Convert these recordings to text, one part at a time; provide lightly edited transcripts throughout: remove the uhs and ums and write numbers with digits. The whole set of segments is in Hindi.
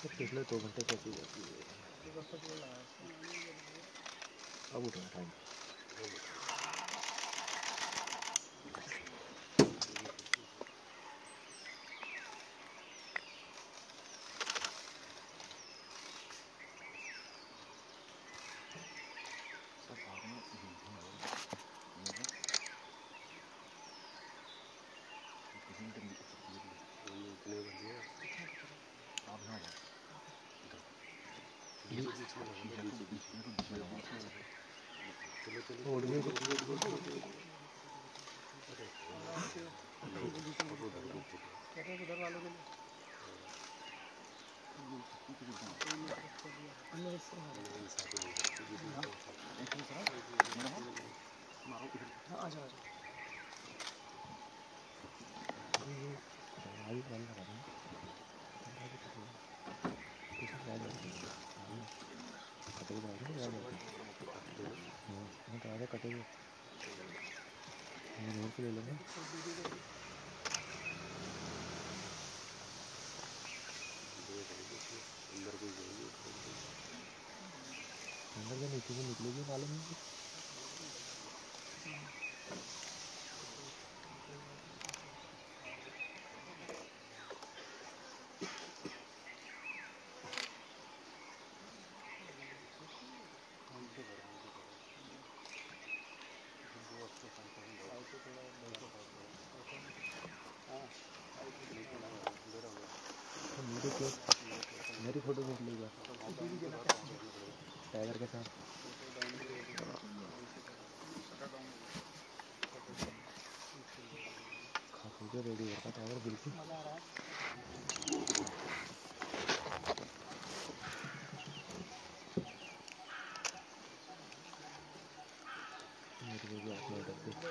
पिछले 2 घंटे कैसी जाती है अब उठा टाइम उधर वालों के लिए कटेगी ले लेंगे अंदर के नीचे से निकलेगी मालूम नहीं मेरी फोटो निकलेगा टाइगर के साथ खाते रेडी होता टाइगर बिल्कुल मेरे को भी अपलोड कर दे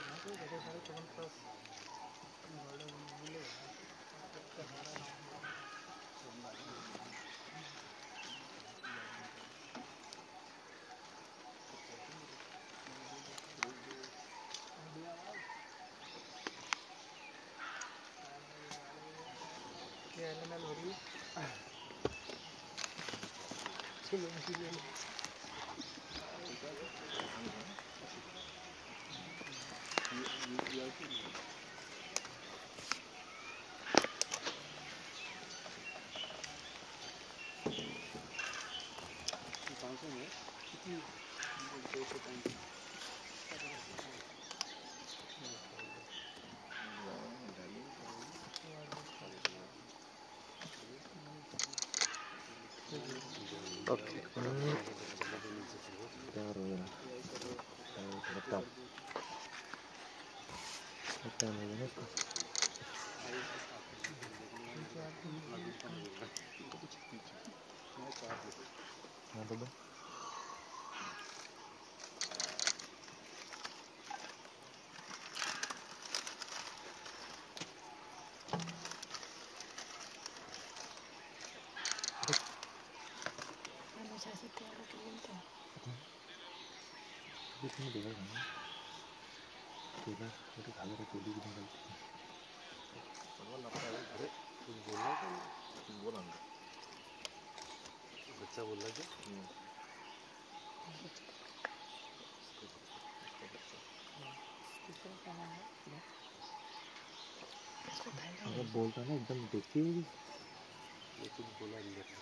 ओके तैयार हो गया बताओ टाइम हो गया इसका हाँ तो इसमें देखा था ठीक है छोटे खाने का चोली भी निकलती है सवाल आता है अरे कुछ बोलना है कुछ बोला ना बच्चा बोल रहा है अगर बोलता ना एकदम देखती होगी ये कुछ बोला अंदर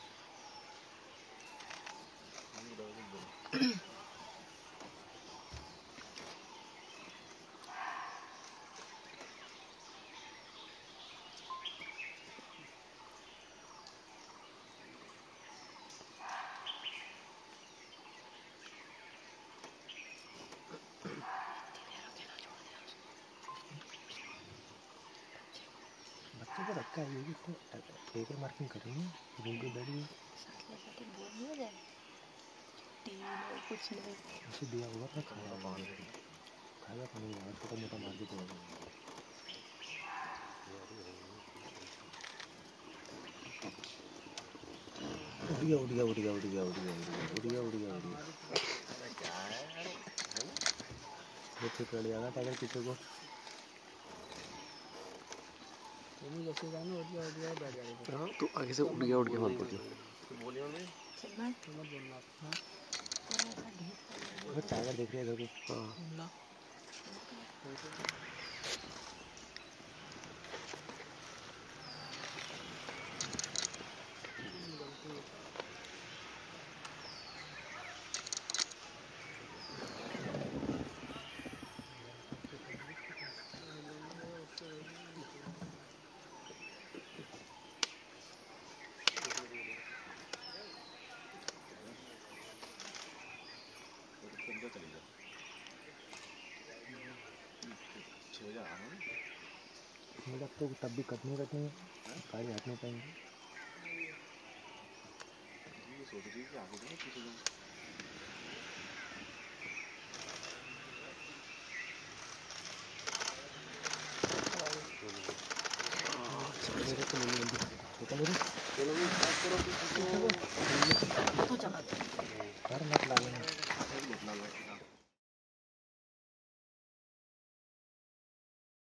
बच्चे को रखा है ये तो पेपर मार्किंग करेंगे रूम पे बैठिए कुछ नहीं उसे दिया होगा अपना खाया पानी वहाँ छोटा मोटा मार के देगा उड़िया ये फिर लड़ जाना टाइगर पीछे को जैसे जाना उड़िया बैठ जाएगा हाँ तो आगे से उड़ गया मत बोलिए बोलियो में चलना है मत बोलना हां और ऐसा ढीठ वो टाइगर देख रहे हैं देखो हां ला मतलब तो तब भी कटने सारे हाथ में पाएंगे ये सोच रही है कि आगे जाओ पीछे जाओ मेरे को नहीं मिलती तो मेरे चलो भी बात करो तो चला कर मत ला लेना